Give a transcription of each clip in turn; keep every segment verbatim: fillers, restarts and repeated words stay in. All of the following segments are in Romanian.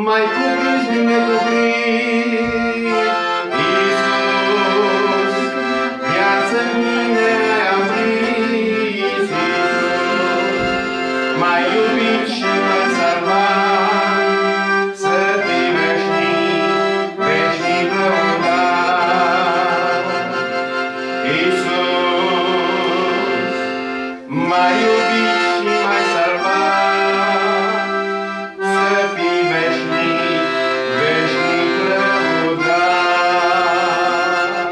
mai cuprins din necuprins. Iisus, viață în mine am prins. Iisus, m-ai iubit și m-ai salvat, să fii veșnic, veșnic lăudat. Iisus, m-ai iubit și m-ai salvat, să fii veșnic, veșnic lăudat.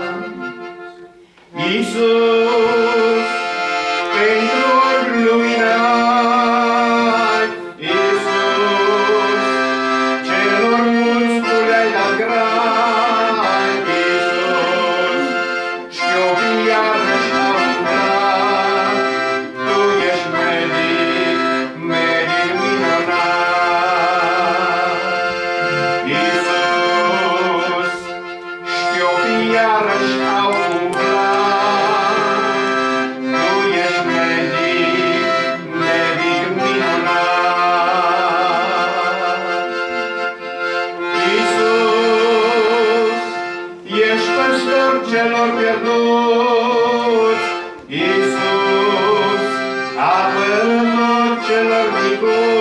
Iisus, pentru orb lumină ai, Iisus, celor mulți tu le-ai dat grai, Iisus, șchiopii iarăși au umblat, tu ești medic, medic minunat. Iisus, șchiopii iarăși au umblat, tu ești medic, medic minunat. Iisus, ești păstor celor pierduți, Iisus, apărător celor micuți.